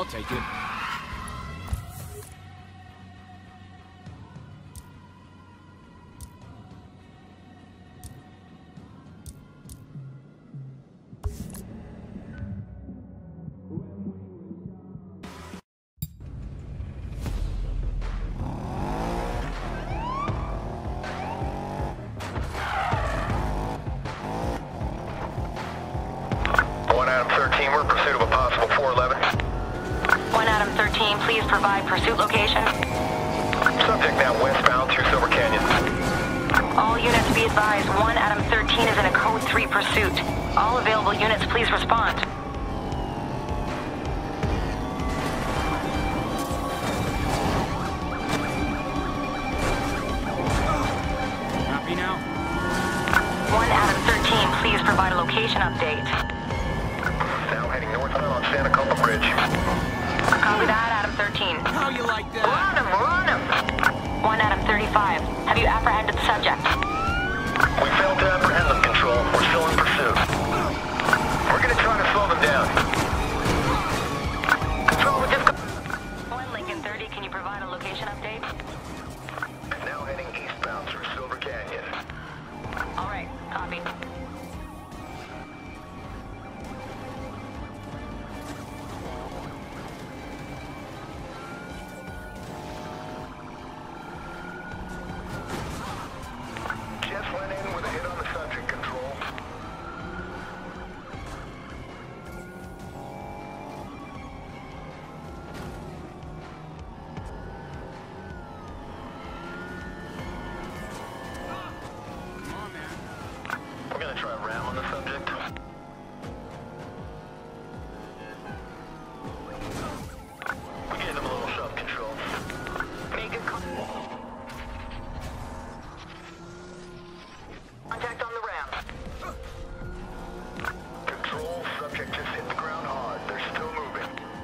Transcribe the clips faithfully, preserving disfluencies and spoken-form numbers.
take it. We're in pursuit of a possible four eleven. one Adam thirteen, please provide pursuit location. Subject now westbound through Silver Canyon. All units be advised, one Adam thirteen is in a code three pursuit. All available units, please respond. Copy now? one Adam thirteen, please provide a location update. Now heading northbound on Santa Culpa Bridge. Copy that, Adam thirteen. How you like that? Run him, run him! one Adam thirty-five, have you apprehended the subject? We failed to apprehend them, Control. We're still in pursuit. We're gonna try to slow them down. Control, we just... one Lincoln thirty, can you provide a location update? Now heading eastbound through Silver Canyon. Alright, copy. Just went in with a hit on the subject, Control. Come on, man. We're gonna try a ram on the subject. We gave them a little shove, Control. Make a con- contact on the ram. Control, subject just hit the ground hard. They're still moving.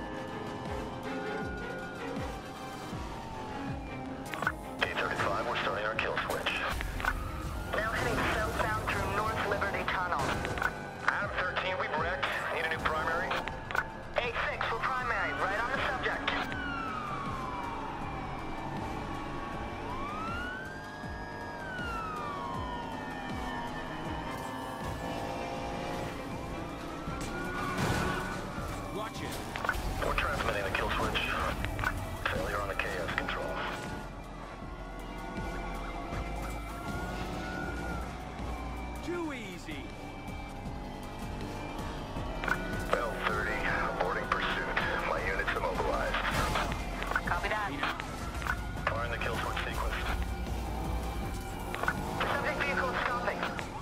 D thirty-five, we're starting our kill switch. Now heading southbound through North Liberty Tunnel. Adam thirteen, we've wrecked. Need a new primary? A six for primary, right on the subject. Watch it. We're transmitting the kill switch. Failure on the K S, Control. Too easy. L thirty, aborting pursuit. My unit's immobilized. Copy that. Firing the kill switch sequence. The subject vehicle is stopping.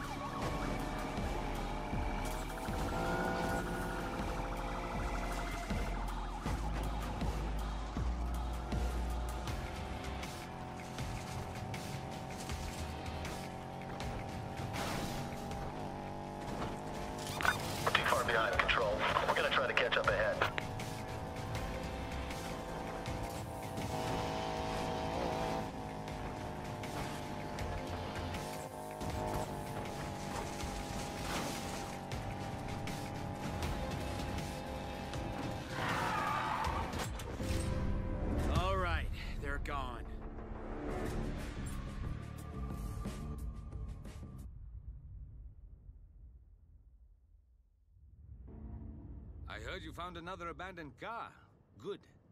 We're too far behind, Control. We're gonna try to catch up ahead. All right, they're gone. I heard you found another abandoned car. Good.